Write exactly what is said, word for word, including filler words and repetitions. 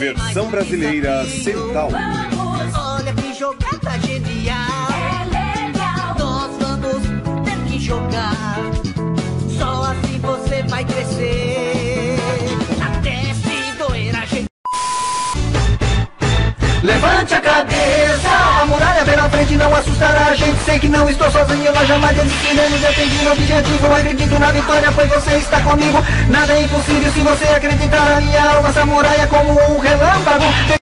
Versão brasileira Centauro. Olha que jogada genial. É legal. Nós vamos ter que jogar. Só assim você vai crescer. Até se doer a gente. Levante a cabeça, a muralha vem na frente, não assustará a gente. Sei que não estou sozinho, nós jamais desistiremos. Eu tenho um objetivo, eu acredito na vitória, pois você está comigo. Nada é impossível se você acreditar na minha alma. Essa muralha como um relâmpago.